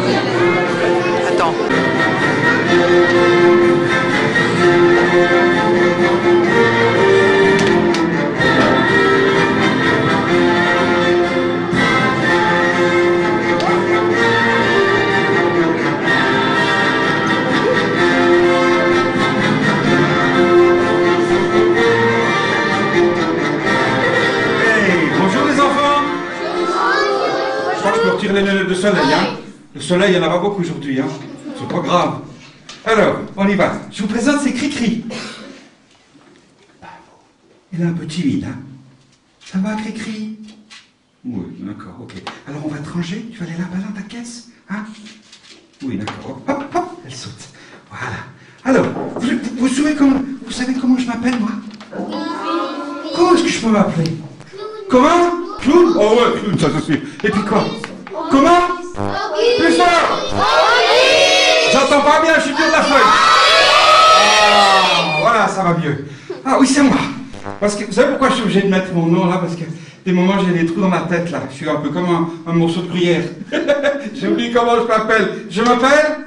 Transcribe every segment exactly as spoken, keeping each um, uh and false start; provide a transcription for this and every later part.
Attends. Les lunettes de soleil, hein. Le soleil, il n'y en a pas beaucoup aujourd'hui, hein. C'est pas grave. Alors, on y va. Je vous présente, c'est Cricri. Il est un peu timide, hein. Ça va, Cricri? Oui, d'accord, ok. Alors, on va te ranger. Tu vas aller là-bas dans ta caisse, hein. Oui, d'accord. Hop, hop, elle saute. Voilà. Alors, vous, vous, vous, savez comment, vous savez comment je m'appelle, moi? Comment est-ce que je peux m'appeler? Comment? Clown? Oh ouais, Clown, ça c'est sûr. Et puis quoi? Comment? Plus fort! J'entends pas bien, je suis dur de la feuille. Ah, voilà, ça va mieux. Ah oui, c'est moi. Parce que, vous savez pourquoi je suis obligé de mettre mon nom là? Parce que des moments, j'ai des trous dans ma tête là. Je suis un peu comme un, un morceau de gruyère. J'ai oublié comment je m'appelle. Je m'appelle?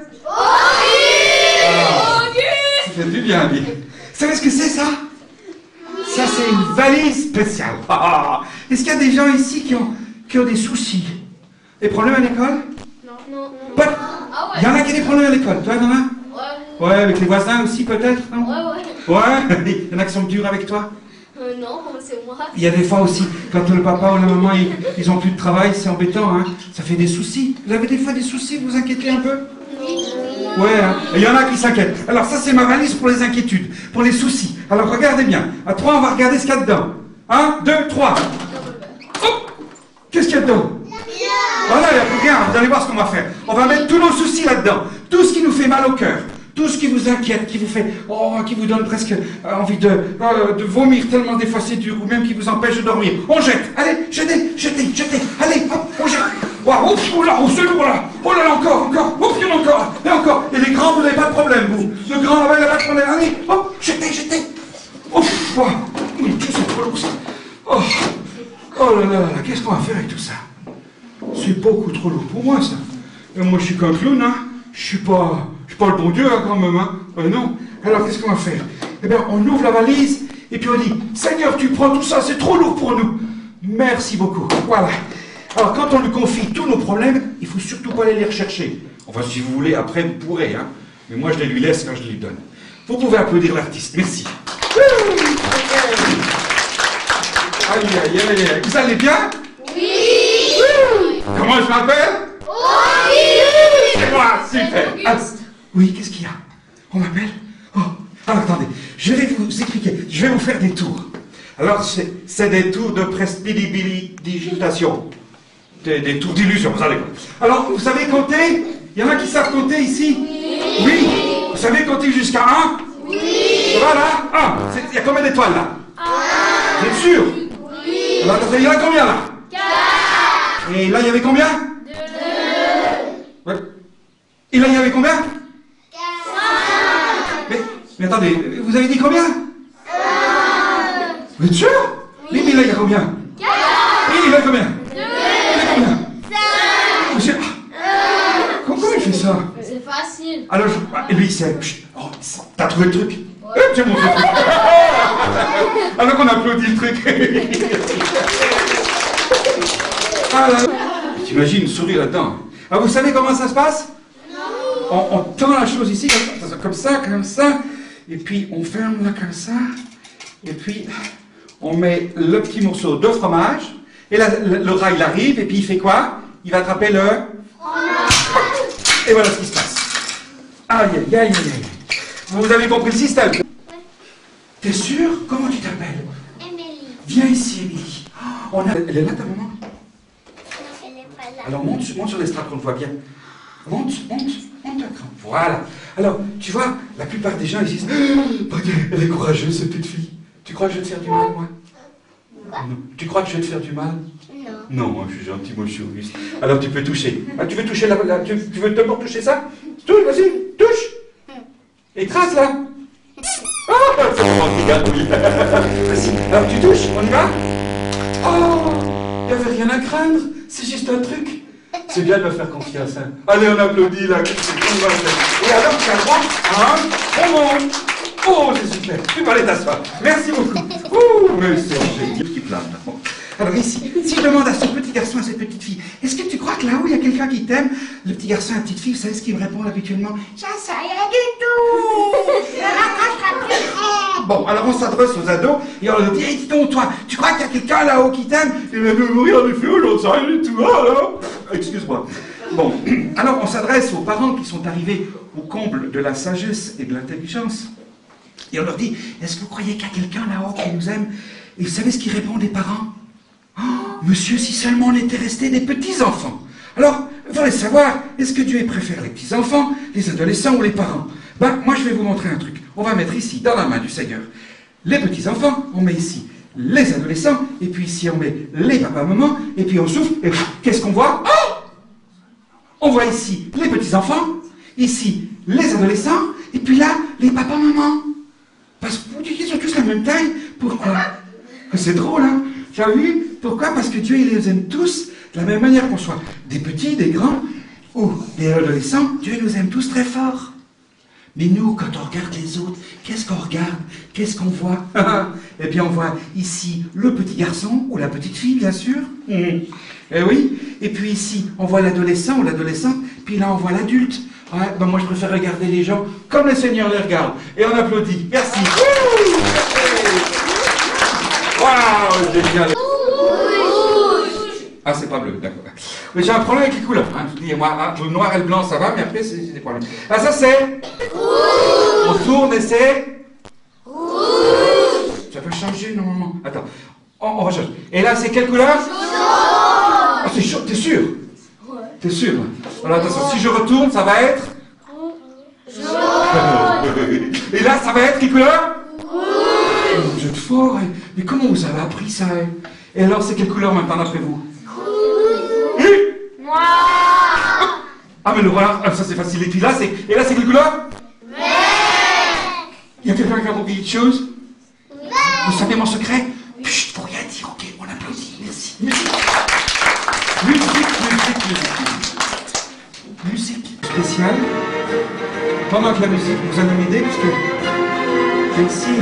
Ah, ça fait du bien, bien. Vous savez ce que c'est ça? Ça, c'est une valise spéciale. Ah, est-ce qu'il y a des gens ici qui ont, qui ont des soucis? Des problèmes à l'école? Non, non, non. Pas... Ah ouais. Il y en a qui ont des problèmes à l'école. Toi, il y en a? Ouais. Ouais, avec les voisins aussi, peut-être, non? Ouais, ouais. Ouais? Il y en a qui sont durs avec toi? Euh, non, c'est moi. Il y a des fois aussi, quand le papa ou la maman, ils, ils ont plus de travail, c'est embêtant, hein? Ça fait des soucis. Vous avez des fois des soucis, vous vous inquiétez un peu? Oui. Ouais, hein? Il y en a qui s'inquiètent. Alors ça, c'est ma valise pour les inquiétudes, pour les soucis. Alors regardez bien. À trois, on va regarder ce qu'il y a dedans. Un, deux, trois. Hop! Qu'est-ce qu'il y a dedans? Voilà, il n'y a plus rien, vous allez voir ce qu'on va faire. On va mettre tous nos soucis là-dedans. Tout ce qui nous fait mal au cœur. Tout ce qui vous inquiète, qui vous fait, oh, qui vous donne presque euh, envie de, euh, de vomir tellement des fois c'est dur, ou même qui vous empêche de dormir. On jette, allez, jetez, jetez, jetez, allez, hop, on jette. Waouh, ouf, oh là, oh, c'est lourd là. Oh là là, encore, encore, ouf, il y en a encore, et encore. Et les grands, vous n'avez pas de problème, vous. Le grand là-bas, il n'a pas de problème. Allez, hop, jetez, jetez. Ouf, waouh, oui, c'est trop lourd ça. Oh, oh là là là, qu'est-ce qu'on va faire avec tout ça? C'est beaucoup trop lourd pour moi, ça. Et moi, je suis qu'un clown, hein. Je suis pas... Je suis pas le bon Dieu, hein, quand même, hein. Euh, non. Alors, qu'est-ce qu'on va faire? Eh bien, on ouvre la valise, et puis on dit, Seigneur, tu prends tout ça, c'est trop lourd pour nous. Merci beaucoup. Voilà. Alors, quand on lui confie tous nos problèmes, il faut surtout pas aller les rechercher. Enfin, si vous voulez, après, vous pourrez, hein. Mais moi, je les lui laisse quand je les donne. Vous pouvez applaudir l'artiste. Merci. Aïe, aïe, aïe, aïe. Vous allez bien? Oui. Comment je m'appelle? Oui. C'est moi, super. Ah, oui, qu'est-ce qu'il y a? On m'appelle? Oh, alors attendez, je vais vous expliquer, je vais vous faire des tours. Alors, c'est des tours de prestidigitation. Des, des tours d'illusion, vous allez voir. Alors, vous savez compter? Il y en a qui savent compter ici? Oui. Oui. Vous savez compter jusqu'à un? Oui. Ça va là? un. Il y a combien d'étoiles là? un. Vous êtes sûr? Oui. Alors, attendez, il y en a combien là? quatre. Et là, il y avait combien? deux. Ouais. Et là, il y avait combien? Quatre. Mais, mais attendez, vous avez dit combien? Un. Vous êtes sûr? Oui. Mais là, il y a combien? Quatre. Et il y a combien? Deux. Il y a combien? Cinq. Monsieur... Un. Comment il fait ça? C'est facile. Alors, je... et lui, c'est... Oh, t'as trouvé le truc? Ouais. J'ai montré le truc. Alors qu'on applaudit le truc. Ah là... T'imagines une souris là-dedans? Ah, vous savez comment ça se passe? On, on tend la chose ici, comme ça, comme ça, et puis on ferme là comme ça, et puis on met le petit morceau de fromage, et là, le, le rat il arrive, et puis il fait quoi? Il va attraper le... Et voilà ce qui se passe. Aïe, aïe, aïe, aïe. Vous avez compris le système? T'es sûr? Comment tu t'appelles? Émilie. Viens ici, Émilie. Oh, on a... Elle est là, ta maman? Non, elle n'est pas là. Alors monte, monte sur l'estrade qu'on te voit bien. Monte, monte, monte un cran. Voilà. Alors, tu vois, la plupart des gens ils disent oh, elle est courageuse, cette petite fille. Tu crois que je vais te faire du mal, moi? Non. Tu crois que je vais te faire du mal? Non. Non, moi je suis gentil, moi je suis auguste. Alors tu peux toucher. Ah, tu veux toucher la, la tu, tu veux d'abord toucher ça? Touche, vas-y, touche. Écrase là. Ah, c'est bon, regarde, oui. Vas-y, alors tu touches, on y va? Oh, il n'y avait rien à craindre, c'est juste un truc. C'est bien de me faire confiance. Hein. Allez, on applaudit là. Et alors, tu as le droit à un bonbon. Oh, c'est super. Tu peux aller t'asseoir. Merci beaucoup. Ouh, mais c'est génial. Qui plane. Alors ici, si je demande à ce petit garçon, à cette petite fille, est-ce que tu crois que là-haut, il y a quelqu'un qui t'aime? Le petit garçon et la petite fille, vous savez ce qu'il me répond habituellement? J'en sais rien du tout. Je raccrocherai plus grand. Bon, alors on s'adresse aux ados et on leur dit, hey, dis donc, toi, tu crois qu'il y a quelqu'un là-haut qui t'aime? Et bien, nous mourir de feu, j'en sais rien du tout. Alors, excuse-moi. Bon, alors on s'adresse aux parents qui sont arrivés au comble de la sagesse et de l'intelligence. Et on leur dit, est-ce que vous croyez qu'il y a quelqu'un là-haut qui nous aime? Et vous savez ce qu'ils répondent, les parents? Oh, monsieur, si seulement on était restés des petits-enfants. Alors, il faudrait savoir, est-ce que Dieu préfère les petits-enfants, les adolescents ou les parents? Ben, moi je vais vous montrer un truc. On va mettre ici, dans la main du Seigneur, les petits-enfants, on met ici les adolescents, et puis ici on met les papas-mamans, et puis on souffle, et qu'est-ce qu'on voit? Oh, on voit ici les petits-enfants, ici les adolescents, et puis là, les papas-mamans. Parce qu'ils sont tous la même taille. Pourquoi? C'est drôle, hein? Tu as vu? Pourquoi? Parce que Dieu, il les aime tous de la même manière, qu'on soit des petits, des grands, ou des adolescents. Dieu nous aime tous très fort. Mais nous, quand on regarde les autres, qu'est-ce qu'on regarde? Qu'est-ce qu'on voit? Eh bien, on voit ici le petit garçon, ou la petite fille, bien sûr. Mmh. Eh oui. Et puis ici, on voit l'adolescent ou l'adolescente, puis là, on voit l'adulte. Ouais, ben moi, je préfère regarder les gens comme le Seigneur les regarde. Et on applaudit. Merci. Waouh, génial. Ah, c'est pas bleu, d'accord. Mais j'ai un problème avec les couleurs. Hein. Je dis, moi, hein, le noir et le blanc, ça va, mais après, c'est des problèmes. Ah, ça, c'est rouge. On tourne et c'est rouge. Ça peut changer, normalement. Attends, on, on va changer. Et là, c'est quelle couleur? Jaune. Ah, c'est chaud, t'es sûr? Ouais. T'es sûr? Alors, attention, si je retourne, ça va être jaune. Et là, ça va être quelle couleur? Rouge. Vous êtes fort, hein. Mais comment vous avez appris ça, hein? Et alors, c'est quelle couleur maintenant d'après vous? Noir. Ah, mais le noir, ça c'est facile. Et puis là, c'est. Et là, c'est quelle couleur? Vert. Il y a quelqu'un qui a compris quelque chose? Vert. Vous savez mon secret? Chut, faut rien dire, ok, on applaudit, merci. Musique. Musique, musique, musique. Musique spéciale. Pendant que la musique vous a m'aider, parce que j'ai ici.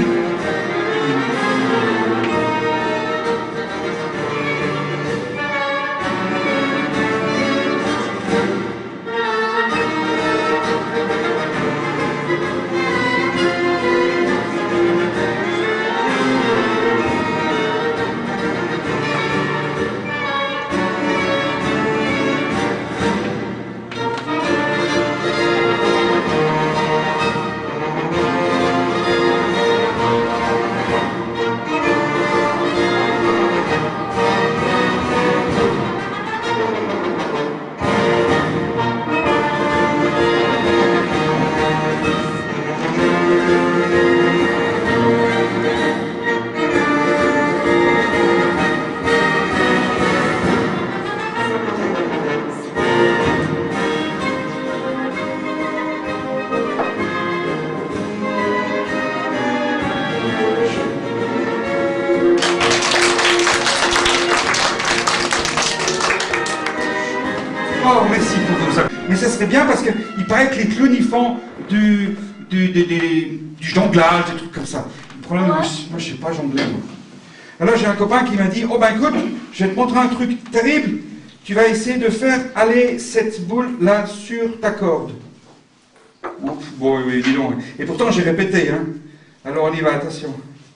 Oh, merci pour tout ça. Mais ça serait bien parce qu'il paraît que les clowns, ils font du, du, du, du, du jonglage, des trucs comme ça. Le problème, moi, je, moi, je sais pas jongler. Moi. Alors, j'ai un copain qui m'a dit, oh ben écoute, je vais te montrer un truc terrible. Tu vas essayer de faire aller cette boule-là sur ta corde. Ouf, bon, oui, dis donc. Et pourtant, j'ai répété, hein. Alors, on y va, attention.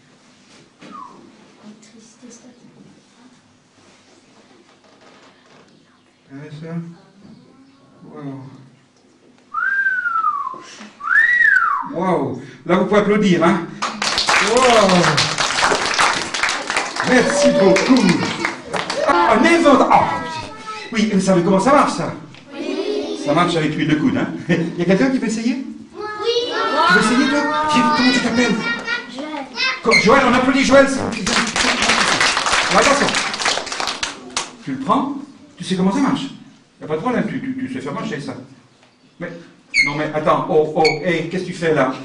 Ça. Wow. Wow. Là, vous pouvez applaudir, hein. Wow. Merci beaucoup. Ah, un éventail. Ah. Oui, vous savez comment ça marche, ça? Oui. Ça marche avec l'huile de coude, hein. Il y a quelqu'un qui veut essayer? Oui. Tu veux essayer, toi? Comment tu t'appelles? Joël. Joël, on applaudit Joël. Attention. Tu le prends? Tu sais comment ça marche? Il n'y a pas de problème, tu, tu, tu sais faire marcher ça. Mais, non mais, attends, oh, oh, hé, hey, qu'est-ce que tu fais là?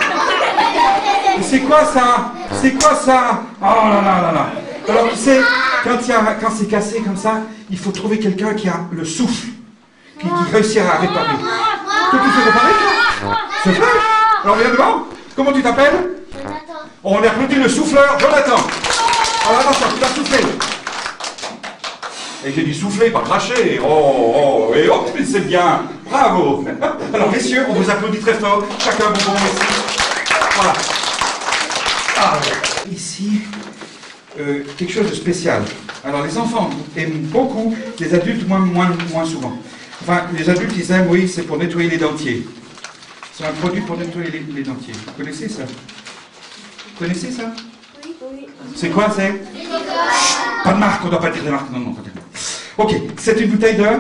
C'est quoi ça? C'est quoi ça? Oh là là là là. Alors tu sais, quand, il y a, quand c'est cassé comme ça, il faut trouver quelqu'un qui a le souffle, qui, qui réussira à réparer. Toi, tu sais réparer, toi? C'est vrai? Alors, viens devant. Comment tu t'appelles? Jonathan. On applaudit le souffleur, Jonathan. Alors, attention, tu vas souffler. Et j'ai dit souffler, pas cracher. Oh, oh, et hop, mais c'est bien. Bravo. Alors, messieurs, on vous applaudit très fort. Chacun vous bon ici. Voilà. Ah, ici, euh, quelque chose de spécial. Alors, les enfants aiment beaucoup, les adultes moins, moins, moins souvent. Enfin, les adultes, ils aiment, oui, c'est pour nettoyer les dentiers. C'est un produit pour nettoyer les, les dentiers. Vous connaissez ça? Vous connaissez ça? Oui. Oui. C'est quoi, c'est? Pas de marque, on ne doit pas dire des marques. Non, non, pas de marque. Ok, c'est une bouteille de...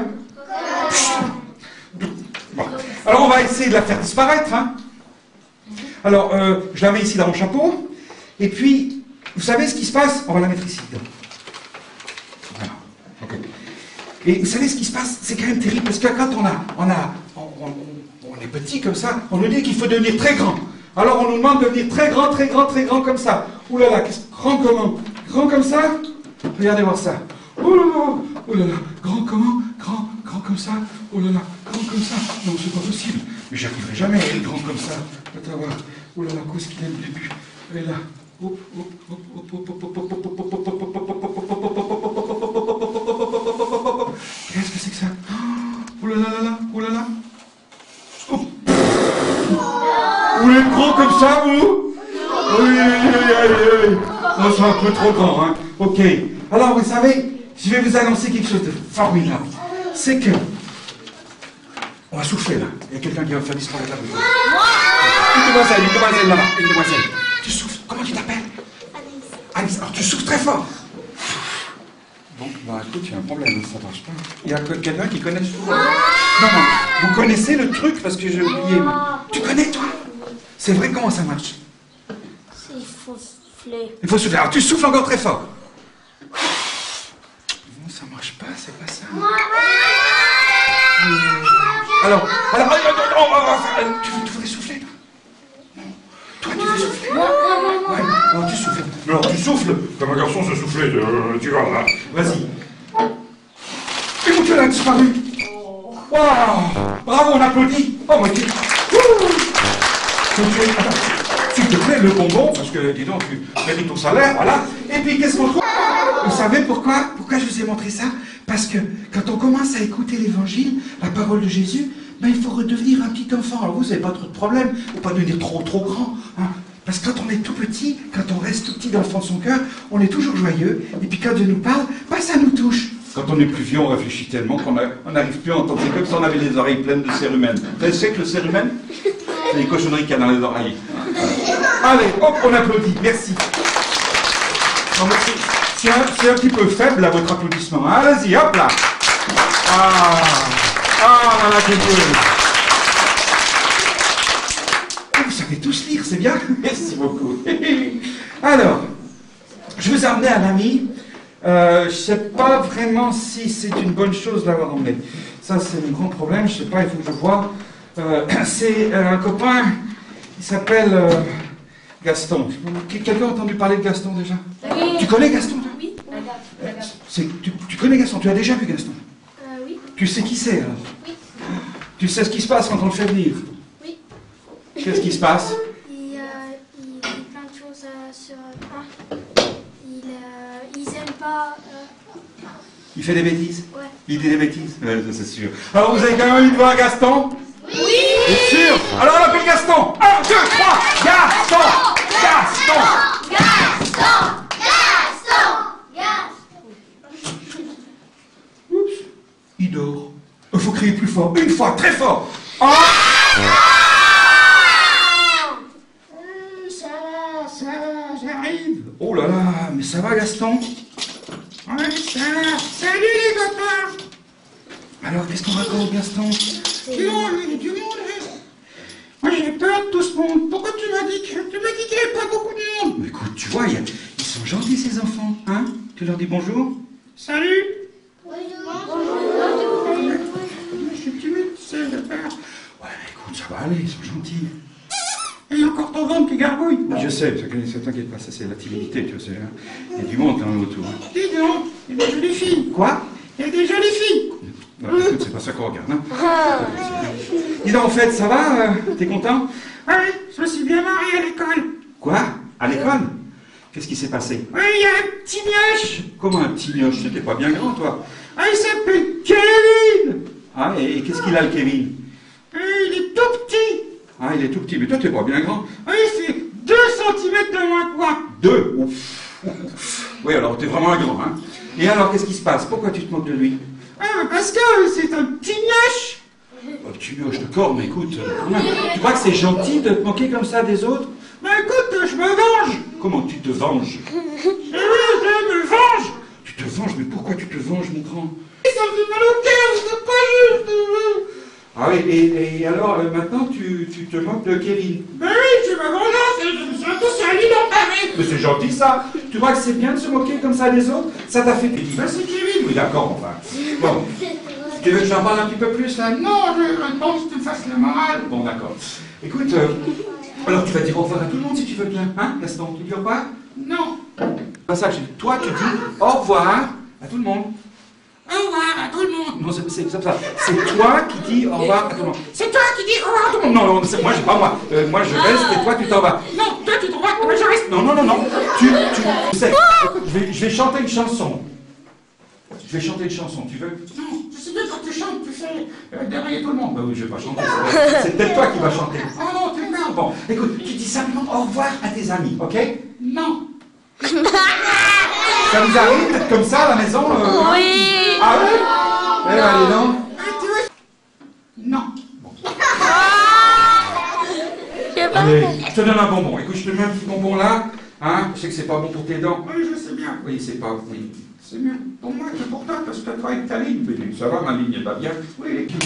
Bon. Alors, on va essayer de la faire disparaître. Hein. Alors, euh, je la mets ici dans mon chapeau. Et puis, vous savez ce qui se passe? On va la mettre ici. Voilà. Okay. Et vous savez ce qui se passe? C'est quand même terrible, parce que quand on a... On, a, on, on, on est petit comme ça, on nous dit qu'il faut devenir très grand. Alors, on nous demande de devenir très grand, très grand, très grand comme ça. Ouh là là, grand comment? Grand comme ça? Regardez voir ça. Oh là là, oh là là, grand comment? Grand, grand comme ça? Oh là là, grand comme ça? Non, c'est pas possible. Mais j'arriverai jamais à être grand comme ça. Attends voir. Oh là là, qu'est-ce qu'il a le début? Et là. Qu'est-ce que c'est que ça? Oh là là là là, oh là là. Vous êtes gros comme ça, vous? Oui, oui, oui, oui. Non, c'est un peu trop grand, hein. Ok. Alors, vous savez, je vais vous annoncer quelque chose de formidable. C'est que... On va souffler, là. Il y a quelqu'un qui va me faire disparaître la bouche. Une demoiselle, une demoiselle, là-bas. Une demoiselle. Tu souffles. Comment tu t'appelles? Alice. Alice. Alors, tu souffles très fort. Bon, bah écoute, il y a un problème, ça marche pas. Il y a quelqu'un qui connaît ce truc? Non, non. Vous connaissez le truc parce que j'ai oublié. Tu connais, toi? C'est vrai, comment ça marche? Il faut souffler. Il faut souffler. Alors, tu souffles encore très fort. Non, ça marche pas, c'est pas ça. Alors, alors, oh, oh, oh, tu, tu voudrais souffler, toi? Non. Toi, tu veux souffler? Ouais, alors tu souffles. Alors, tu souffles. Comme un garçon se souffler, euh, tu vas là. Vas-y. Et mon Dieu, elle a disparu. Waouh! Bravo, on applaudit. Oh, moi, tu... S'il te plaît, le bonbon, parce que, dis donc, tu mérites ton salaire, voilà. Et puis, qu'est-ce qu'on trouve? Vous savez pourquoi? Pourquoi je vous ai montré ça? Parce que, quand on commence à écouter l'évangile, la parole de Jésus, ben, il faut redevenir un petit enfant. Alors, vous n'avez pas trop de problème, ou pas devenir trop, trop grand, hein. Parce que quand on est tout petit, quand on reste tout petit dans le fond de son cœur, on est toujours joyeux, et puis quand Dieu nous parle, ben, ça nous touche. Quand on est plus vieux, on réfléchit tellement qu'on n'arrive plus à entendre. C'est comme si on avait les oreilles pleines de cérumen. Vous savez que le cérumen? C'est les cochonneries qu'il y a dans les oreilles. Allez, hop, on applaudit. Merci. C'est un, un petit peu faible, là, votre applaudissement. Allez-y, hop là. Ah, ah, là, là, c'est beau. Vous savez tous lire, c'est bien. Merci beaucoup. Alors, je vous ai emmené un ami. Euh, je ne sais pas vraiment si c'est une bonne chose d'avoir emmené. Ça, c'est un grand problème. Je ne sais pas, il faut que je vois. Euh, c'est euh, un copain, il s'appelle euh, Gaston. Quelqu'un a entendu parler de Gaston déjà? Oui. Tu connais Gaston, toi? Oui. Euh, tu, tu connais Gaston? Tu as déjà vu Gaston? Euh, oui. Tu sais qui c'est, alors? Oui. Tu sais ce qui se passe quand on le fait venir? Oui. Qu'est-ce qui se passe? Il, euh, il dit plein de choses euh, sur... Ah. Il, euh, ils aiment pas... Euh... Il fait des bêtises? Ouais. Il dit des bêtises? Ouais, c'est sûr. Alors, vous avez quand même envie de voir Gaston? Oui. Bien sûr. Alors, on appelle Gaston. Un, deux, trois. Gaston. Gaston. Gaston. Gaston. Gaston. Oups. Il dort. Il faut crier plus fort. Une fois, très fort. Un. Euh, ça va, ça va, j'arrive. Oh là là, mais ça va, Gaston? Ouais, ça va. Salut, les copains. Alors, qu'est-ce qu'on raconte, Gaston? Du monde, il y a du monde. Moi, j'ai peur de tout ce monde. Pourquoi tu m'as dit que tu m'as dit qu'il n'y avait pas beaucoup de monde? Mais écoute, tu vois, il y a... ils sont gentils, ces enfants, hein? Tu leur dis bonjour? Salut. Bonjour. Je suis timide, tu sais, j'ai peur. Ouais, mais écoute, ça va aller, ils sont gentils. Et il y a encore ton ventre qui gargouille. Je sais, ne t'inquiète pas, ça c'est la timidité, tu sais. Hein. Il y a du monde quand même autour. Dis donc. Il y a des jolies filles. Quoi? Il y a des jolies filles. Non, écoute, c'est pas ça qu'on regarde, hein. Dis donc, en fait, ça va? euh, T'es content? Oui, je me suis bien marié à l'école. Quoi? À l'école? Qu'est-ce qui s'est passé? Oui, il y a un petit mioche. Comment un petit mioche? T'es pas bien grand, toi? Ah, il s'appelle Kevin. Ah, et, et qu'est-ce qu'il a, le Kevin? Oui, il est tout petit. Ah, il est tout petit, mais toi, t'es pas bien grand. Oui, c'est deux centimètres de moins que moi. Deux? Ouf. Oui, alors t'es vraiment un grand, hein. Et alors, qu'est-ce qui se passe? Pourquoi tu te moques de lui? Ah, parce que c'est un petit mioche. Oh, petit mioche, d'accord, mais écoute, euh, tu crois que c'est gentil de te moquer comme ça des autres? Mais écoute, je me venge. Comment tu te venges? Eh oui, je me venge. Tu te venges, mais pourquoi tu te venges, mon grand? Ça me fait mal au cœur, c'est pas juste. Ah oui, et, et alors, euh, maintenant, tu, tu te moques de Kevin? Ben oui, c'est ma vengeance, et je me suis un peu sali dans Paris. Mais c'est gentil, ça. Tu crois que c'est bien de se moquer comme ça des autres? Ça t'a fait plaisir? Ben c'est Kevin. Oui, d'accord, enfin. Bon, tu veux que je t'en parle un petit peu plus, là? Non, je pense que tu me fasses la morale. Bon, d'accord. Écoute, euh, alors tu vas dire au revoir à tout le monde si tu veux bien, hein, Gaston? Tu dis au revoir? Non. Pas ça, je dis, toi, tu dis au revoir à tout le monde. Au revoir à tout le monde. Non, c'est c'est comme ça. C'est toi qui dis au revoir à tout le monde. C'est toi qui dis au revoir à tout le monde. Non, non, c'est moi, j'ai pas moi. Euh, moi, je reste et toi, tu t'en vas. Non, toi tu t'en vas, moi je reste. Non, non, non, non. Tu, tu, tu sais, écoute, je vais, je vais chanter une chanson. Je vais chanter une chanson, tu veux? Non, je sais bien quand tu chantes, tu fais euh, derrière tout le monde. Bah oui, je vais pas chanter. c'est- C'est peut-être toi qui vas chanter. Oh non, tu merde. Bon, écoute, tu dis simplement au revoir à tes amis, ok? Non. Ça vous arrive d'être comme ça à la maison? euh Oui. Ah oui? Eh ben, allez, non? Ah, tu veux? Non. Je sais pas. Allez, je te donne un bonbon. Écoute, je te mets un petit bonbon là. Hein? Je sais que c'est pas bon pour tes dents. Oui, je sais bien. Oui, c'est pas... Oui. C'est mieux pour moi que pour toi, parce que toi avec ta ligne. Oui, ça va, ma ligne est pas bien. Oui, les culs.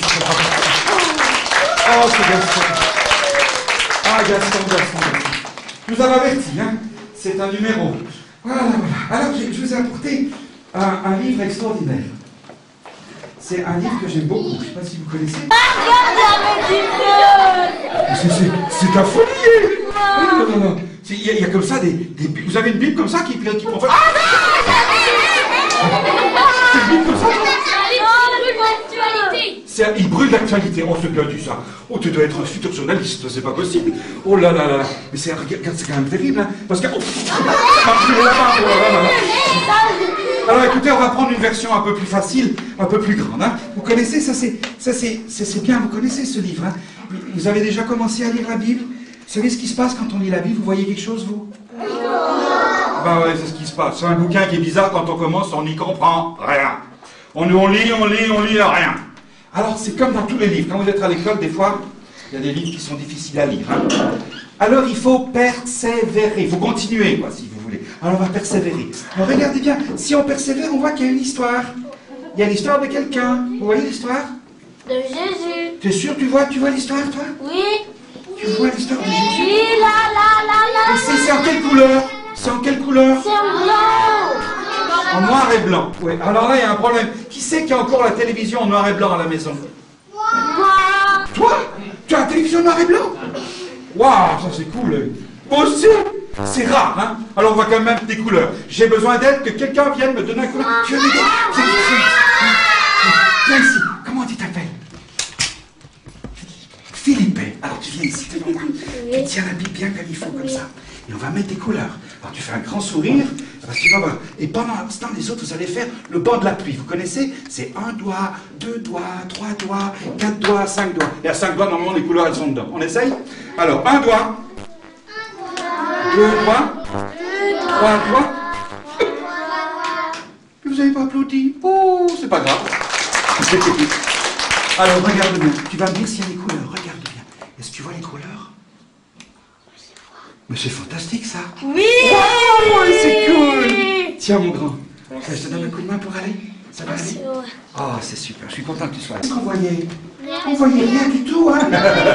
Oh, c'est Gaston. Ah, Gaston, Gaston, Gaston. Je vous avais averti, hein. C'est un numéro. Voilà, voilà. Alors, je je vous ai apporté un, un livre extraordinaire. C'est un livre que j'aime beaucoup. Je ne sais pas si vous connaissez. C'est- c'est- C'est de la folie! Non, non, non, non. C'est- Il y, a- il y a comme ça des, des... Vous avez une Bible comme ça qui, qui prend... C'est une Bible comme ça? C'est un- il brûle l'actualité. Oh, c'est bien dit ça. Oh, tu dois être un futur journaliste, c'est pas possible. Oh là là là là. Mais c'est regarde, c'est quand même terrible, hein. Parce que... Oh, ça m'a brûlé la main. Oh là là là. Alors écoutez, on va prendre une version un peu plus facile, un peu plus grande. Hein. Vous connaissez, ça c'est ça c'est c'est bien, vous connaissez ce livre. Hein. Vous avez déjà commencé à lire la Bible? Vous savez ce qui se passe quand on lit la Bible? Vous voyez quelque chose, vous? Ben ouais, c'est ce qui se passe. C'est un bouquin qui est bizarre quand on commence, on n'y comprend rien. On, on lit, on lit, on lit rien. Alors c'est comme dans tous les livres. Quand vous êtes à l'école, des fois, il y a des livres qui sont difficiles à lire. Hein. Alors il faut persévérer, il faut continuer, quoi, si vous voulez. Alors on va persévérer. Alors regardez bien, si on persévère, on voit qu'il y a une histoire. Il y a l'histoire de quelqu'un. Vous voyez l'histoire? De Jésus. T'es sûr, tu vois, tu vois l'histoire, toi? Oui. Tu vois l'histoire de Jésus? Oui, là, là, là, là. Et c'est c'est en quelle couleur? C'est en quelle couleur? C'est en blanc. En noir et blanc. Oui. Alors là, il y a un problème. Qui c'est qui a encore la télévision en noir et blanc à la maison? Moi. Toi? Tu as la télévision en noir et blanc? Waouh, ça c'est cool. Moi aussi. C'est rare, hein? Alors on voit quand même des couleurs. J'ai besoin d'aide, que quelqu'un vienne me donner un couleur. Tu veux m'aider? Viens, viens, viens ici. Comment tu t'appelles? Philippe. Alors tu viens ici, devant moi. Tu tiens la Bible bien comme il faut, comme ça. Et on va mettre des couleurs. Alors tu fais un grand sourire, parce que tu vas voir. Et pendant l'instant, les autres, vous allez faire le banc de la pluie. Vous connaissez? C'est un doigt, deux doigts, trois doigts, quatre doigts, cinq doigts. Et à cinq doigts, normalement, les couleurs, elles sont dedans. On essaye? Alors, un doigt. Deux doigts. Trois doigts. Vous n'avez pas applaudi? Oh, c'est pas grave. Alors, regarde bien. Tu vas me dire s'il y a des couleurs. Regarde bien. Est-ce que tu vois les couleurs? Mais c'est fantastique, ça. Oui. Oh, c'est cool. Tiens, mon grand. Je te donne un coup de main pour aller? Ça va aller? Oh, c'est super. Je suis content que tu sois là. Qu'est-ce qu'on voyait? On voyait rien du tout, hein?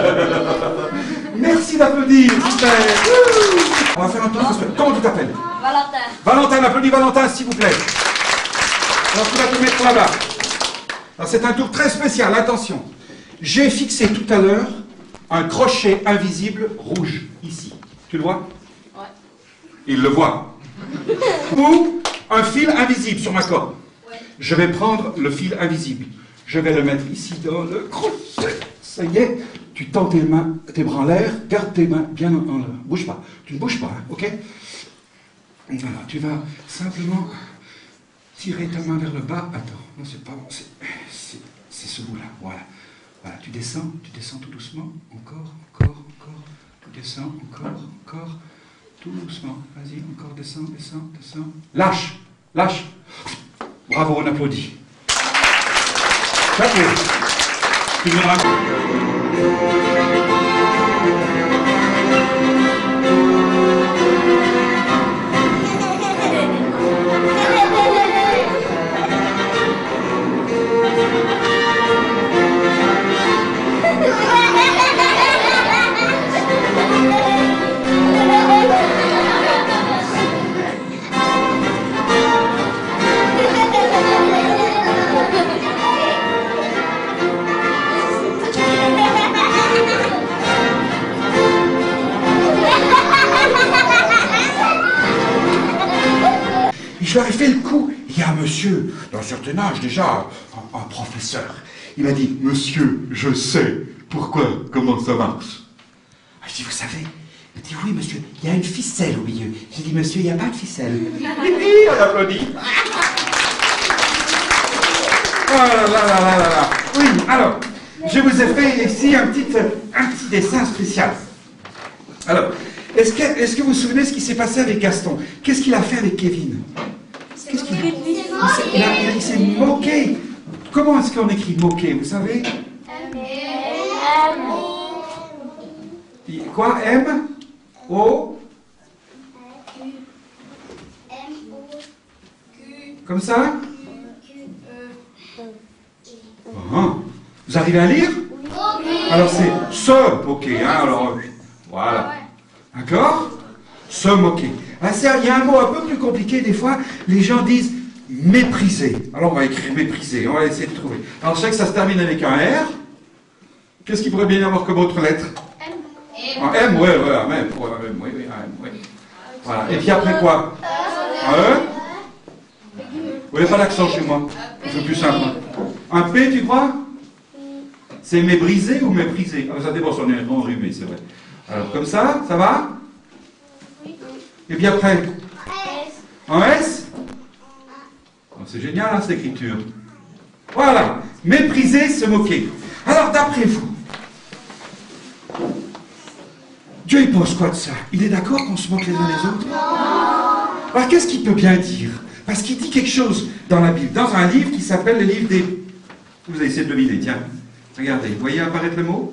Merci d'applaudir. Super. On va faire un tour. Comment tu t'appelles? Valentin. Valentin, applaudis Valentin, s'il vous plaît. Alors, tu vas te mettre là-bas. Alors, c'est un tour très spécial. Attention. J'ai fixé tout à l'heure un crochet invisible rouge, ici. Tu le vois? Ouais. Il le voit. Ou un fil invisible sur ma corde. Je vais prendre le fil invisible. Je vais le mettre ici dans le crochet. Ça y est, tu tends tes mains, tes bras en l'air, garde tes mains bien en l'air. Bouge pas, tu ne bouges pas, hein, ok? Voilà, tu vas simplement tirer ta main vers le bas. Attends, non, c'est pas bon, c'est ce bout-là, voilà. Voilà, tu descends, tu descends tout doucement, encore, encore, encore, tu descends, encore, encore, tout doucement. Vas-y, encore, descends, descends, descends. Lâche, lâche. Bravo, on applaudit. Chapeau. Tu viendras. Je leur ai fait le coup. Il y a un monsieur, d'un certain âge déjà, un, un professeur. Il m'a dit, monsieur, je sais pourquoi, comment ça marche. Je dis, vous savez? Il m'a dit, oui, monsieur, il y a une ficelle au milieu. J'ai dit, monsieur, il n'y a pas de ficelle. On applaudit. Oh là là là là là là. Oui, alors, je vous ai fait ici un petit, un petit dessin spécial. Alors, est-ce que, est-ce que vous vous souvenez ce qui s'est passé avec Gaston? Qu'est-ce qu'il a fait avec Kevin? Qu'est-ce qu'il il, il, il, il s'est moqué. Comment est-ce qu'on écrit moqué, vous savez? Quoi? M O Comme ça? Uh-huh. Vous arrivez à lire? Alors c'est se moquer, hein, alors voilà. D'accord? Se moquer. Ah, il y a un mot un peu plus compliqué, des fois, les gens disent mépriser. Alors on va écrire mépriser, on va essayer de trouver. Alors je sais que ça se termine avec un R. Qu'est-ce qu'il pourrait bien y avoir comme autre lettre? M. Un M, ouais, ouais, un M, ouais, un M, oui, oui, un M, oui. Voilà. Et puis après quoi? Un E? Vous voyez pas l'accent chez moi? C'est plus simple. Un P, tu crois? C'est mébriser ou mépriser? Ah, ça dépend si on est enrhumé, c'est vrai. Alors comme ça, ça va? Et puis après? En S? Oh, c'est génial, hein, cette écriture. Voilà. Mépriser, se moquer. Alors, d'après vous, Dieu, il pense quoi de ça? Il est d'accord qu'on se moque les uns des autres? Alors, qu'est-ce qu'il peut bien dire? Parce qu'il dit quelque chose dans la Bible, dans un livre qui s'appelle le livre des... Vous allez essayer de deviner, tiens. Regardez, vous voyez apparaître le mot?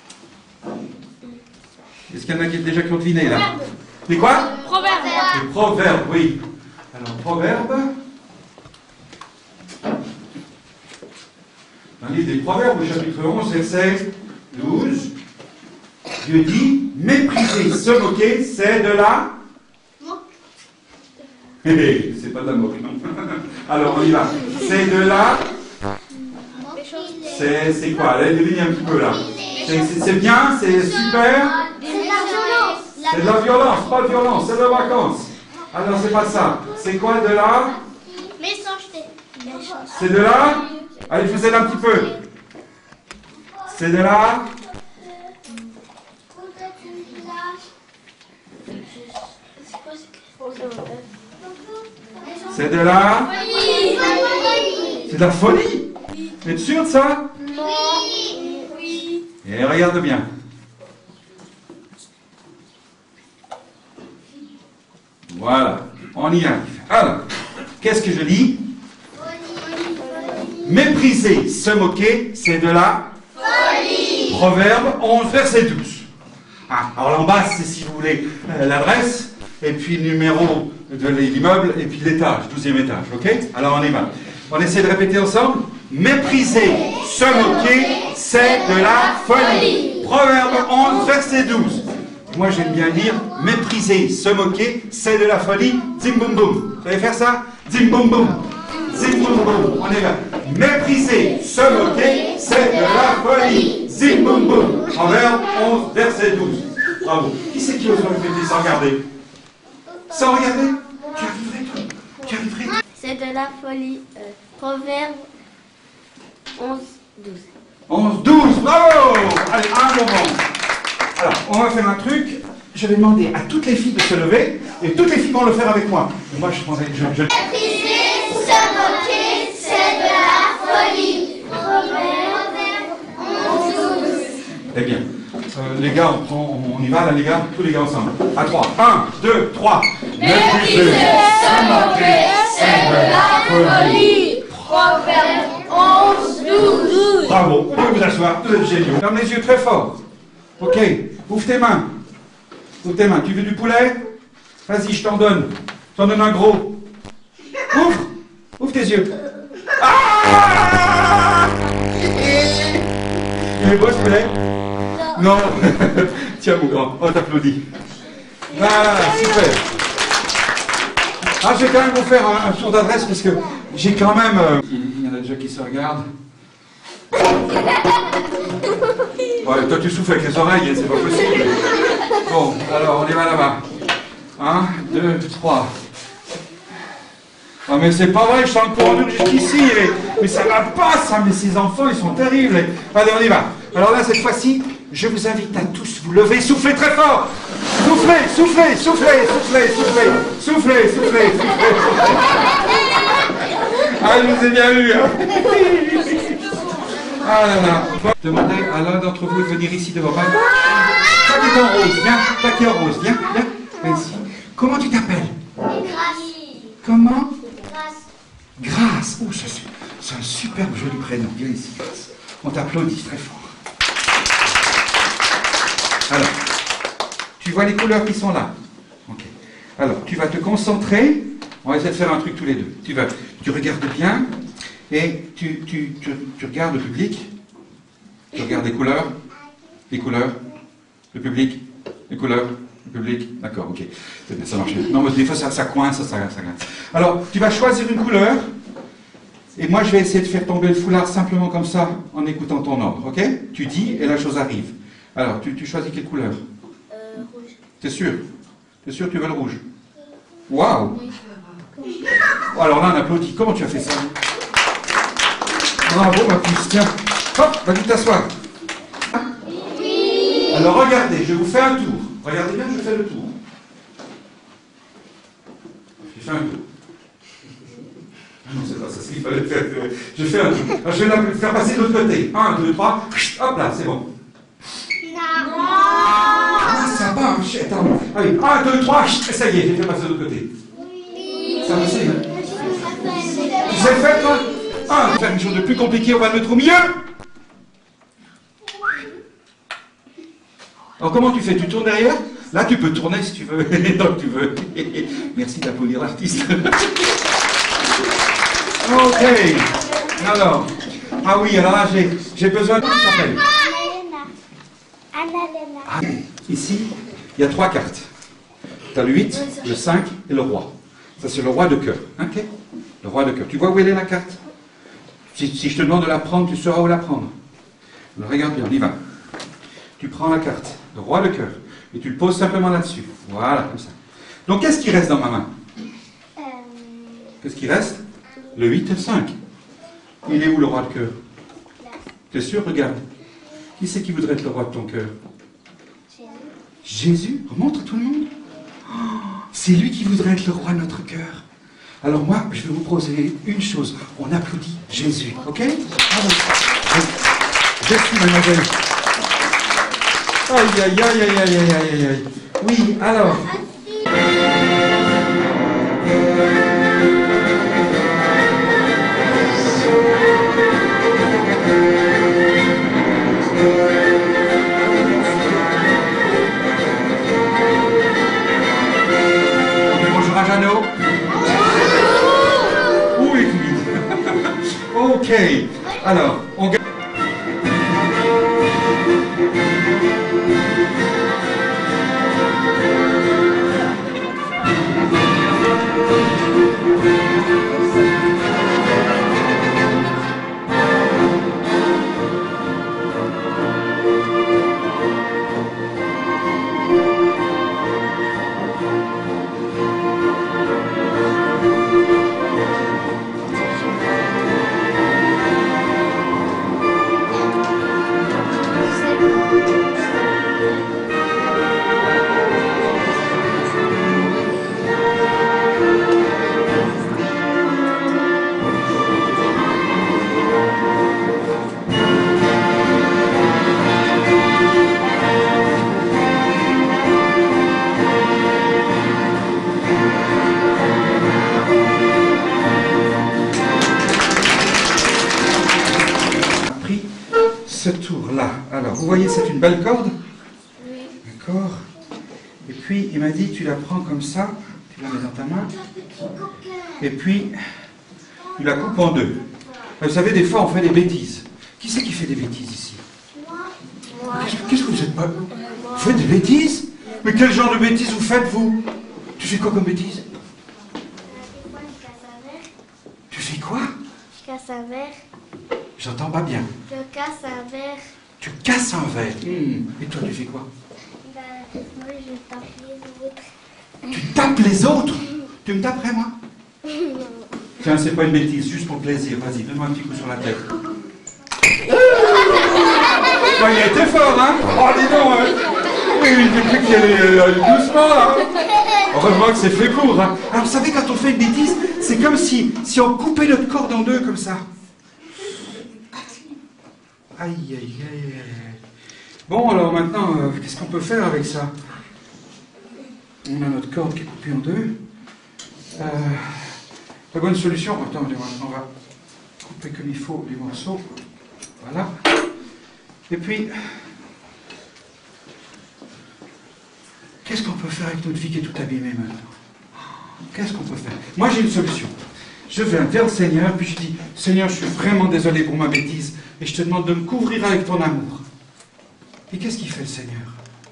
Est-ce qu'il y en a qui, déjà qui ont deviné, là? C'est quoi? Proverbe. Les proverbes, oui. Alors, proverbe. Dans le livre des proverbes, au chapitre onze, verset douze, Dieu dit, mépriser, se moquer, c'est de la... Hé, hé, c'est pas de la moque, non. Alors, on y va. C'est de la... C'est quoi? Allez, devinez un petit peu, là. C'est bien, c'est super. C'est de la violence, pas de violence, c'est de la vacances. Alors, c'est pas ça. C'est quoi de la... Méchanceté. C'est de la... Allez, je vous aide un petit peu. C'est de la... C'est de la... C'est de la folie. Vous êtes sûr de ça? Oui. Et regarde bien. Voilà, on y arrive. Alors, qu'est-ce que je dis? Mépriser, se moquer, c'est de la folie. Proverbe onze, verset douze. Ah, alors en bas, c'est si vous voulez euh, l'adresse, et puis le numéro de l'immeuble, et puis l'étage, douzième étage, ok? Alors on y va. On essaie de répéter ensemble. Mépriser, se moquer, c'est de la folie. Proverbe onze, verset douze. Moi j'aime bien dire, mépriser, se moquer, c'est de la folie. Zim boum boum. Vous savez faire ça? Zim boum boum. Zim boum boum. On y va. Mépriser, se moquer, c'est de la folie. Zim boum boum. Proverbe onze, verset douze. Bravo. Qui c'est qui ose répéter sans regarder? Sans regarder? Tu arriverais, toi? tu arriverais. C'est de la folie. Euh, Proverbe onze, douze. onze, douze, bravo. Allez, un moment. Alors, on va faire un truc. Je vais demander à toutes les filles de se lever, et toutes les filles vont le faire avec moi. Et moi, je prendrai... Je, je... Se moquer, c'est de la folie. Proverbe onze, douze. Eh bien, euh, les gars, on, prend, on y va là, les gars, tous les gars ensemble. À trois. un, deux, trois. Mépriser, se moquer, c'est de la folie. Proverbe onze, douze. Bravo, vous pouvez vous asseoir, vous êtes géniaux. Ferme les yeux très fort. Ok, ouvre tes mains. Ouvre tes mains. Tu veux du poulet? Vas-y, je t'en donne. Je t'en donne un gros. Ouvre. Ouvre tes yeux. Ah! Il est beau ce poulet? Non. Tiens, mon grand, on t'applaudit. Voilà, super. Ah, je vais quand même vous faire un, un tour d'adresse parce que j'ai quand même... Euh... Il y en a déjà qui se regardent. Ouais, toi tu souffles avec les oreilles, c'est pas possible. Bon, alors on y va là-bas. Un, deux, trois. Ah mais c'est pas vrai, je sens le courant jusqu'ici. Mais, mais ça va pas ça, mais ces enfants ils sont terribles. Allez, on y va. Alors là, cette fois-ci, je vous invite à tous vous lever, soufflez très fort. Soufflez, soufflez, soufflez, soufflez, soufflez, soufflez, soufflez, soufflez. Ah, je vous ai bien eu, hein. Ah là là. Demandez à l'un d'entre vous de venir ici devant moi. Toi qui es en rose, viens. Toi qui es en rose, viens, viens. Viens ici. Comment tu t'appelles? Grâce. Comment? Grâce. Grâce. Oh, c'est un superbe joli prénom. Viens ici, Grâce. On t'applaudit très fort. Alors, tu vois les couleurs qui sont là. Ok. Alors, tu vas te concentrer. On va essayer de faire un truc tous les deux. Tu vas, tu regardes bien. Et tu, tu, tu, tu regardes le public, tu regardes les couleurs, les couleurs, le public, les couleurs, le public, d'accord, ok, c'est bien, ça marche. Non, mais des fois ça, ça coince, ça, ça, ça coince. Alors, tu vas choisir une couleur, et moi je vais essayer de faire tomber le foulard simplement comme ça, en écoutant ton ordre, ok? Tu dis, et la chose arrive. Alors, tu, tu choisis quelle couleur? Euh, rouge. T'es sûr? T'es sûr que tu veux le rouge? Waouh! Alors là, on applaudit. Comment tu as fait ça? Bravo ma puce, tiens. Hop, vas-y t'asseoir. Oui. Alors regardez, je vous fais un tour. Regardez bien, je fais le tour. Je fais un tour. Ah non, c'est pas ça ce qu'il fallait faire. Je fais un tour. Alors, je vais la faire passer de l'autre côté. Un, deux, trois. Hop là, c'est bon. Non. Ah, ça va, attends. Allez, un, deux, trois. Ça y est, j'ai fait passer de l'autre côté. Oui. Ça va, c'est bon. Tu sais le faire, toi? Ah, faire une chose de plus compliquée, on va le mettre au milieu. Alors comment tu fais? Tu tournes derrière? Là tu peux tourner si tu veux. Donc tu veux. Merci d'applaudir l'artiste. Ok. Alors. Ah oui, alors là j'ai besoin de... Comment ça s'appelle? Annalena. Ah, ici, il y a trois cartes. Tu as le huit, le cinq et le roi. Ça c'est le roi de cœur. Ok. Le roi de cœur. Tu vois où elle est la carte? Si, si je te demande de la prendre, tu sauras où la prendre. Alors, regarde bien, on y va. Tu prends la carte, le roi de cœur, et tu le poses simplement là-dessus. Voilà, comme ça. Donc, qu'est-ce qui reste dans ma main? Euh... Qu'est-ce qui reste? Le huit et le cinq. Il est où le roi de cœur? T'es sûr? Regarde. Qui c'est qui voudrait être le roi de ton cœur? Jésus. Jésus? Remontre à tout le monde. Oh, c'est lui qui voudrait être le roi de notre cœur. Alors moi, je vais vous proposer une chose. On applaudit Jésus, ok? Ah, je suis mademoiselle. Aïe, aïe, aïe, aïe, aïe, aïe, aïe, aïe. Oui, alors. Bonjour à Jeannot. Oui, ok. Alors, on gagne. autour, là. Alors, vous voyez, c'est une belle corde? Oui. D'accord. Et puis, il m'a dit, tu la prends comme ça, tu la mets dans ta main, et puis, tu la coupes en deux. Vous savez, des fois, on fait des bêtises. Qui c'est qui fait des bêtises ici? Moi. Qu'est-ce que vous êtes pas... Vous faites des bêtises? Mais quel genre de bêtises vous faites, vous? Tu fais quoi comme bêtise? Des fois, je casse un verre. Tu fais quoi? Je casse un verre. J'entends pas bien. Je casse un verre. Tu casses un verre. Hmm. Et toi, tu fais quoi? Ben, moi, je tape les autres. Tu tapes les autres? Tu me taperais, moi? Non. Tiens, c'est pas une bêtise, juste pour le plaisir. Vas-y, donne-moi un petit coup sur la tête. Oh, il a été fort, hein? Oh, dis donc, hein? Oui, oui, j'ai cru qu'il allait euh, doucement, hein? Heureusement que c'est fait court, hein? Alors, vous savez, quand on fait une bêtise, c'est comme si, si on coupait notre corde en deux, comme ça. Aïe, aïe, aïe, aïe. Bon, alors maintenant, euh, qu'est-ce qu'on peut faire avec ça? On a notre corde qui est coupée en deux. Euh, la bonne solution, attends, on va couper comme il faut les morceaux. Voilà. Et puis, qu'est-ce qu'on peut faire avec notre vie qui est tout abîmée maintenant? Qu'est-ce qu'on peut faire? Moi, j'ai une solution. Je viens vers le Seigneur, puis je dis, Seigneur, je suis vraiment désolé pour ma bêtise, et je te demande de me couvrir avec ton amour. Et qu'est-ce qu'il fait, le Seigneur?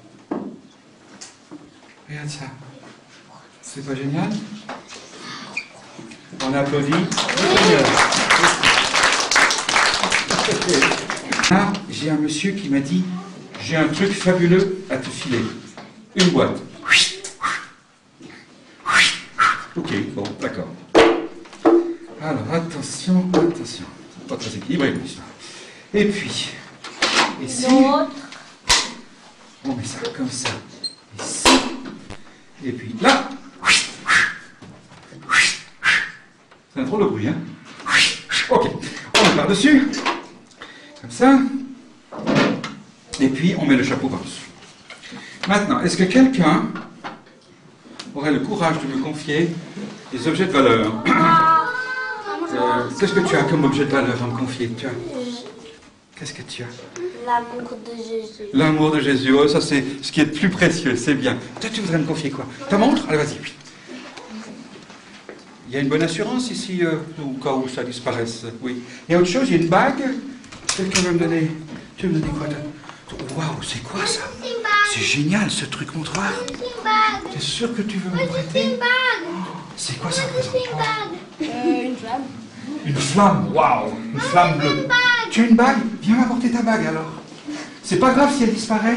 Regarde ça. C'est pas génial? On applaudit le Seigneur. Là, j'ai un monsieur qui m'a dit, j'ai un truc fabuleux à te filer. Une boîte. Ok, bon, d'accord. Alors, attention, attention. Pas très équilibré, l'histoire. Et puis, ici, on met ça comme ça. Ici. Et puis là. C'est un drôle de bruit, hein? Ok, on met par-dessus. Comme ça. Et puis, on met le chapeau par-dessus. Maintenant, est-ce que quelqu'un aurait le courage de me confier des objets de valeur? euh, Qu'est-ce que tu as comme objet de valeur à me confier? Tu as... Qu'est-ce que tu as? L'amour de Jésus. L'amour de Jésus, oh, ça c'est ce qui est le plus précieux, c'est bien. Toi, tu voudrais me confier quoi? Ta montre? Allez, vas-y. Il y a une bonne assurance ici, euh, au cas où ça disparaisse, oui. Il y a autre chose, il y a une bague? Quelqu'un veut me donner... Tu veux me donner quoi? Waouh, c'est quoi ça? C'est génial ce truc, montre voir. T'es sûr que tu veux me prêter? C'est quoi ça représente? Euh, une flamme. Une flamme, waouh, une flamme bleue. Tu as une bague? Viens m'apporter ta bague alors. C'est pas grave si elle disparaît.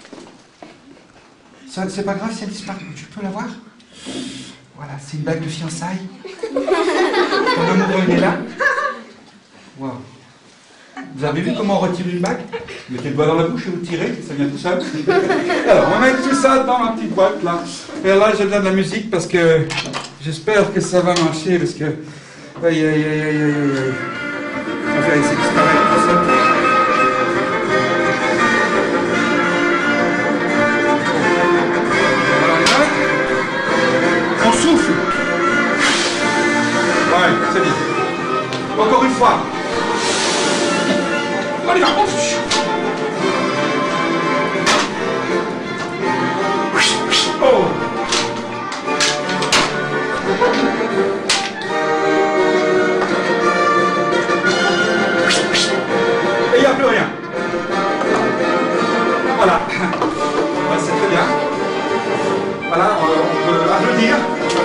Ça, c'est pas grave si elle disparaît. Tu peux la voir? Voilà, c'est une bague de fiançailles. Ton amoureux il est là. Waouh. Vous avez vu comment on retire une bague? Vous mettez le doigt dans la bouche et vous tirez, ça vient tout seul. Alors, on va mettre tout ça dans ma petite boîte là. Et là, je donne de la musique parce que j'espère que ça va marcher parce que. Aïe, aïe, aïe, aïe, aïe, aïe. On va essayer de disparaître tout ça. Voilà, on souffle. Ouais, c'est bien. Encore une fois. Allez, là, on touche. Oh. Et il n'y a plus rien. Voilà. Ben, c'est très bien. Voilà, on, on peut applaudir.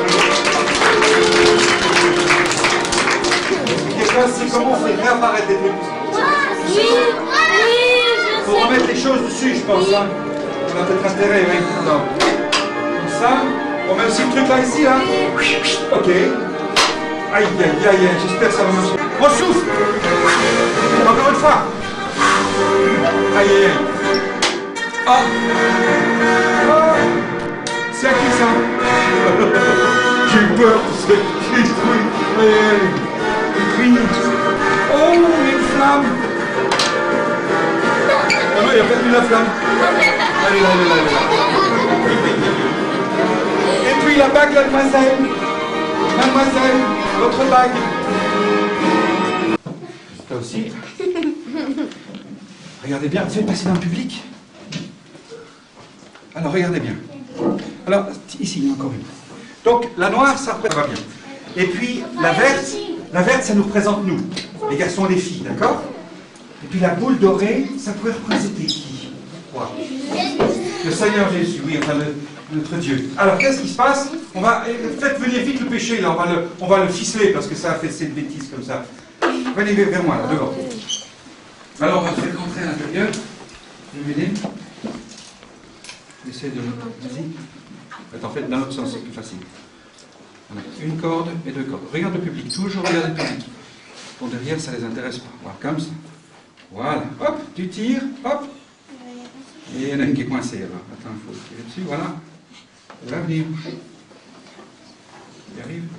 Et là, c'est comment on fait réapparaître les trucs. Oui, oui, Faut remettre les choses dessus, je pense. Hein. On a peut-être intérêt, oui. Alors, comme ça. On met aussi le truc là, ici, là. Ok. Aïe, aïe, aïe, aïe. J'espère que ça va marcher. On souffle. Encore une fois. Aïe, aïe, aïe. Ah. Ah. C'est à qui ça? J'ai eu peur, c'est qui ce truc? Aïe, aïe. Oui. Oh, une flamme. Ah non, il n'y a pas plus la flamme. Allez, là, allez, là, allez, là. Et puis la bague, mademoiselle. Mademoiselle, votre bague. Là aussi. Regardez bien, faites passer dans le public. Alors, regardez bien. Alors, ici, il y en a encore une. Donc, la noire, ça va bien. Et puis, la verte, la verte, ça nous représente nous, les garçons et les filles, d'accord? Et puis, la boule dorée, ça pourrait représenter qui? Quoi? Le Seigneur Jésus, oui, enfin, le, notre Dieu. Alors, qu'est-ce qui se passe? On va, faites venir vite le péché, là, on va le, on va le ficeler, parce que ça a fait cette bêtise comme ça. Venez vers moi, là, devant. Alors, on va le faire rentrer à l'intérieur. Je vais m'aider. Essaye de... Vas-y. En fait, dans l'autre sens, c'est plus facile. Voilà. Une corde et deux cordes. Regarde le public, toujours regarde le public. Ton derrière, ça ne les intéresse pas. Voilà, comme ça. Voilà. Hop, tu tires, hop. Et il y en a une qui est coincée, alors. Attends, il faut tirer dessus, voilà. Elle va venir. Il arrive.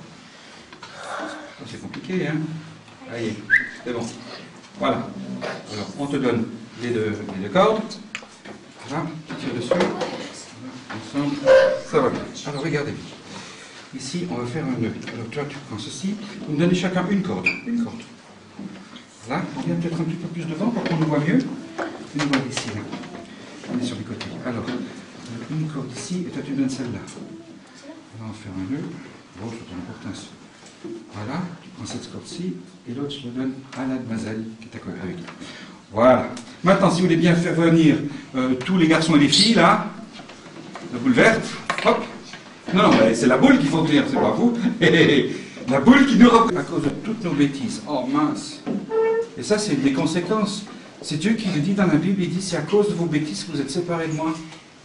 Oh, c'est compliqué, hein. Allez, c'est bon. Voilà. Alors, on te donne les deux, les deux cordes. Voilà, tu tires dessus. Ensemble, ça va bien. Alors, regardez bien. Ici, on va faire un nœud. Alors, toi, tu prends ceci. Vous me donnez chacun une corde. Une corde. Voilà. On vient peut-être un petit peu plus devant pour qu'on nous voit mieux. Une corde ici, là. On est sur les côtés. Alors, une corde ici, et toi, tu me donnes celle-là. On va en faire un nœud. Bon, c'est ton importance. Voilà. Tu prends cette corde-ci, et l'autre, je le donne à la demoiselle qui est à côté avec toi. Voilà. Maintenant, si vous voulez bien faire venir euh, tous les garçons et les filles, là, la boule verte, hop. Non, non, c'est la boule qu'il faut tenir, c'est pas vous. La boule qui nous représente à cause de toutes nos bêtises. Oh mince. Et ça, c'est une des conséquences. C'est Dieu qui le dit dans la Bible, il dit, c'est à cause de vos bêtises que vous êtes séparés de moi.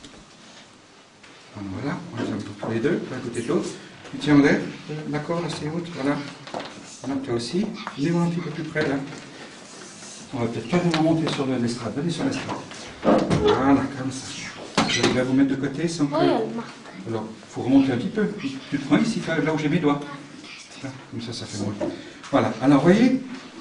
Alors, voilà, on les a tous les deux, l'un côté de l'autre. Tu tiens en l'air, la corde assez haute, voilà. Là, toi aussi. Venez-moi un petit peu plus près, là. On va peut-être carrément monter sur l'estrade. Venez sur l'estrade. Voilà, comme ça. Je vais vous mettre de côté sans que... Alors, il faut remonter un petit peu. Tu te prends ici, là où j'ai mes doigts. Là, comme ça, ça fait moins. Voilà. Alors, vous voyez,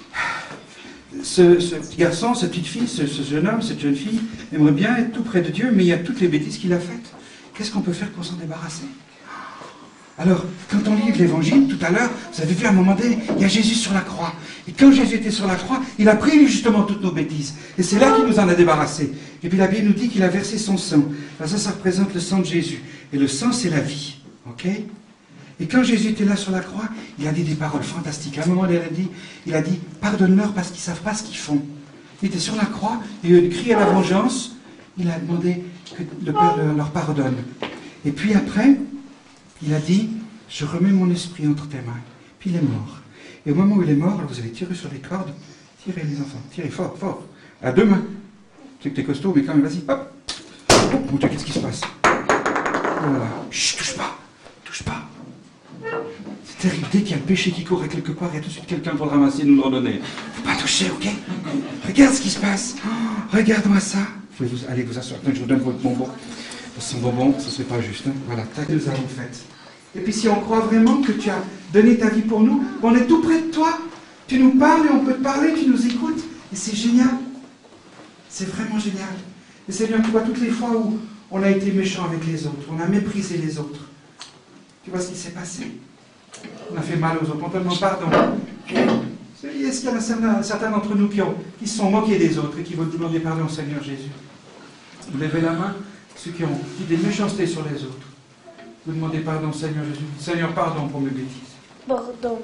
ce, ce petit garçon, cette petite fille, ce, ce jeune homme, cette jeune fille, aimerait bien être tout près de Dieu, mais il y a toutes les bêtises qu'il a faites. Qu'est-ce qu'on peut faire pour s'en débarrasser? Alors, quand on lit l'évangile, tout à l'heure, vous avez vu à un moment donné, il y a Jésus sur la croix. Et quand Jésus était sur la croix, il a pris justement toutes nos bêtises. Et c'est là qu'il nous en a débarrassés. Et puis la Bible nous dit qu'il a versé son sang. Alors ça, ça représente le sang de Jésus. Et le sang, c'est la vie. Ok? Et quand Jésus était là sur la croix, il a dit des paroles fantastiques. À un moment, il a dit, il a dit pardonne-leur parce qu'ils ne savent pas ce qu'ils font. Il était sur la croix, et il criait à la vengeance. Il a demandé que le Père leur pardonne. Et puis après, il a dit, je remets mon esprit entre tes mains. Puis il est mort. Et au moment où il est mort, vous allez tirer sur les cordes. Tirez les enfants, tirez fort, fort. À deux mains. Tu sais que t'es costaud, mais quand même, vas-y, hop. Oh mon Dieu, qu'est-ce qui se passe? Voilà. Chut, touche pas. Touche pas. C'est terrible. Dès qu'il y a le péché qui court à quelque part, il y a tout de suite quelqu'un pour le ramasser et nous le redonner. Faut pas toucher, ok? Regarde ce qui se passe. Oh, regarde-moi ça. Vous pouvez vous, allez vous asseoir. Je vous donne votre bonbon. Son bonbon, ce serait pas juste. Hein. Voilà, tac, nous avons fait. Et puis si on croit vraiment que tu as donné ta vie pour nous, on est tout près de toi. Tu nous parles et on peut te parler, tu nous écoutes. Et c'est génial. C'est vraiment génial. Et Seigneur, tu vois toutes les fois où on a été méchant avec les autres, on a méprisé les autres. Tu vois ce qui s'est passé. On a fait mal aux autres, on te demande pardon. Est-ce qu'il y en a certains, certains d'entre nous qui, ont, qui se sont moqués des autres et qui vont demander pardon au Seigneur Jésus? Vous levez la main, ceux qui ont dit des méchancetés sur les autres. Vous demandez pardon au Seigneur Jésus. Seigneur, pardon pour mes bêtises. Pardon.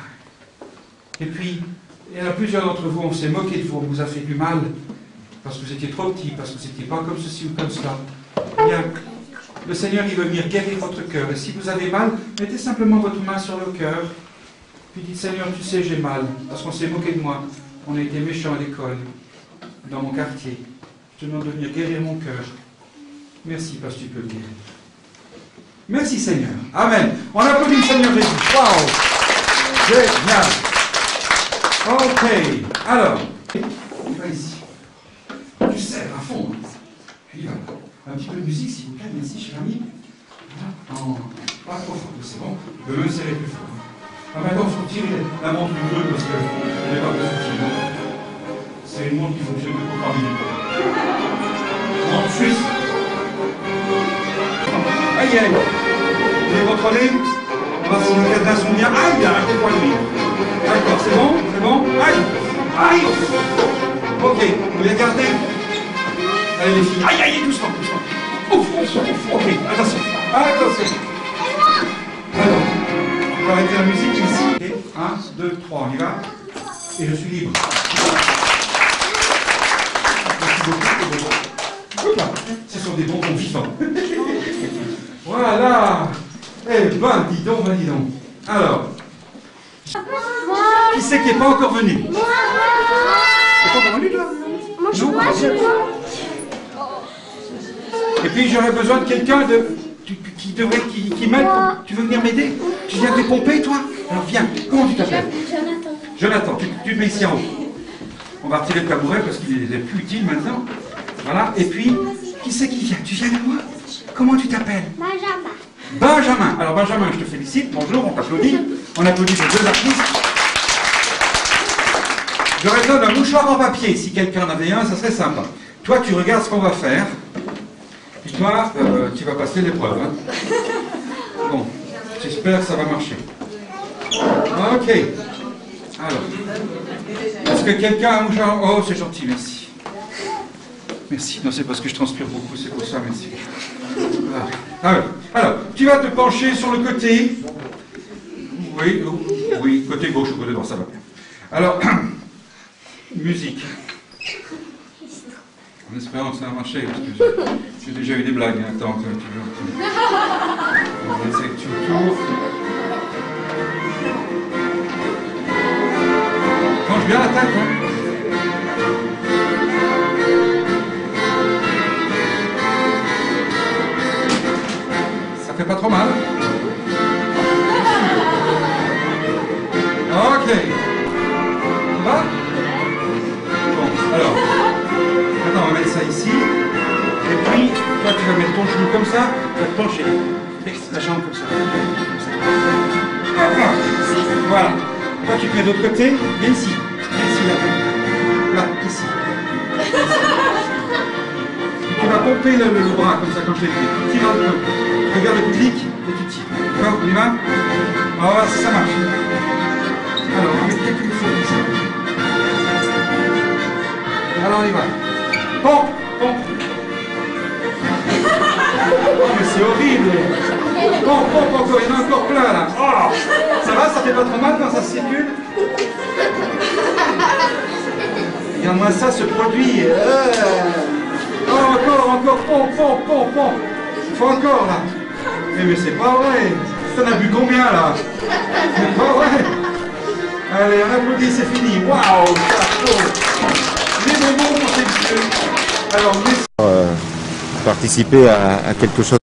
Et puis, il y en a plusieurs d'entre vous, on s'est moqué de vous, on vous a fait du mal, parce que vous étiez trop petit, parce que vous n'étiez pas comme ceci ou comme cela. Bien, le Seigneur, il veut venir guérir votre cœur. Et si vous avez mal, mettez simplement votre main sur le cœur, puis dites, Seigneur, tu sais, j'ai mal, parce qu'on s'est moqué de moi. On a été méchants à l'école, dans mon quartier. Je te demande de venir guérir mon cœur. Merci, parce que tu peux le guérir. Merci, Seigneur. Amen. On applaudit le Seigneur Jésus. Waouh! Génial. Ok. Alors, on va ici. Tu serres à fond. Puis voilà. Un petit peu de musique, s'il vous plaît. Merci, cher ami. Voilà. Non, pas trop fort. C'est bon. Je peux me serrer plus fort. Ah, maintenant, il faut tirer la montre du bleu parce que je n'ai pas besoin de tirer. C'est une montre qui fonctionne pour trois minutes. Montre suisse. Aïe, aïe. Vous avez contrôlé? On va voir si les cadres sont bien. Aïe, arrêtez-moi de rire. D'accord, c'est bon? C'est bon? Aïe! Aïe! Ok, vous les gardez? Aïe, aïe, doucement, doucement. Ouf, ouf, ouf, ok, attention. Attention. Alors, on va arrêter la musique ici. Et un, deux, trois, on y va. Et je suis libre. Merci beaucoup. Hop là, ce sont des bonbons vivants. Voilà. Eh ben, dis donc, ben, dis donc. Alors, qui c'est qui n'est pas encore venu? Moi, T'es pas encore venu, toi? moi, je Non, moi, pas je bien. Et puis j'aurais besoin de quelqu'un de qui, qui devrait qui, qui m'aide. pour- Tu veux venir m'aider? Tu viens dépomper, toi? Alors viens. Comment tu t'appelles? Jonathan. Jonathan. Tu, tu te mets ici en haut. On va retirer le tabouret parce qu'il est plus utile maintenant. Voilà. Et puis qui c'est qui vient? Tu viens de moi? Comment tu t'appelles? Benjamin. Benjamin. Alors Benjamin, je te félicite. Bonjour. On t'applaudit. On applaudit les deux artistes. J'aurais besoin d'un mouchoir en papier. Si quelqu'un en avait un, ça serait sympa. Toi, tu regardes ce qu'on va faire. Puis toi, euh, tu vas passer l'épreuve. Hein. Bon, j'espère que ça va marcher. Ok. Alors, est-ce que quelqu'un a un mouchoir? Oh, c'est gentil, merci. Merci. Non, c'est parce que je transpire beaucoup, c'est pour ça, merci. Voilà. Alors, alors, tu vas te pencher sur le côté. Oui, oui, côté gauche ou côté droit, ça va bien. Alors, musique. En espérant que ça va marcher, parce que j'ai déjà eu des blagues. Hein. Attends, tu veux. On va essayer que tu tournes. Penche bien la tête, hein. Ça fait pas trop mal. Ok. Ça va? Bon, alors. Maintenant, on va mettre ça ici. Et puis, toi, tu vas mettre ton genou comme ça. Tu vas te pencher. La jambe comme ça. Hop là. Voilà. Toi, tu te mets de l'autre côté. Viens ici. Viens ici, là. Là, ici. Tu vas pomper le, le, le bras comme ça quand je l'ai fait. Tu tires un peu. Tu regardes le public et tu tires. D'accord? On y va? Oh, ça, ça marche. Alors, on va mettre quelques fois comme ça. Alors, on y va. Pompe, pompe. Oh, mais c'est horrible. Pompe, pompe encore, il y en a encore plein là. Oh, ça va, ça fait pas trop mal quand ça circule? Regarde-moi ça, ce produit. Euh... Oh, encore, encore, pompe, pompe, pompe, pompe. Il faut encore là. Mais, mais c'est pas vrai. T'en as bu combien là? C'est pas vrai. Allez, on applaudit, c'est fini. Waouh, chapeau. Les bonbons, c'est mieux. Alors, merci. Euh, participer à, à quelque chose.